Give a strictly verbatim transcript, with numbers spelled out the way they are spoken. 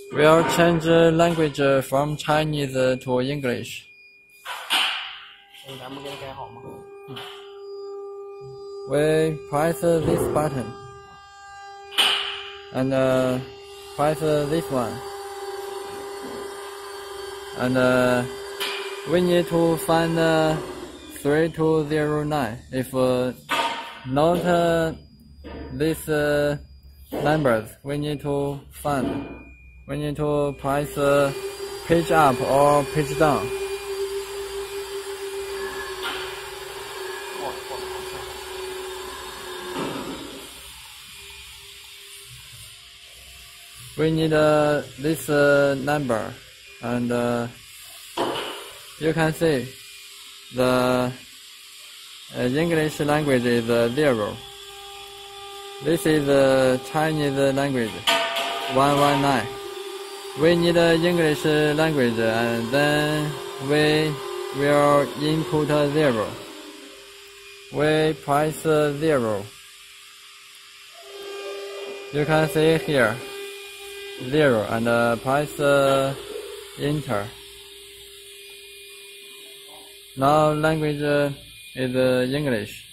We'll change language from Chinese to English. We press this button and uh, press this one, and uh, we need to find uh, three two zero nine. If uh, not uh, these uh, numbers, we need to find. We need to press uh, page up or page down. We need uh, this uh, number, and uh, you can see the uh, English language is uh, zero. This is the uh, Chinese language, one one nine. We need uh, English language, and then we will input zero. We press uh, zero. You can see here. Zero and uh, press uh, enter. Now language uh, is uh, English.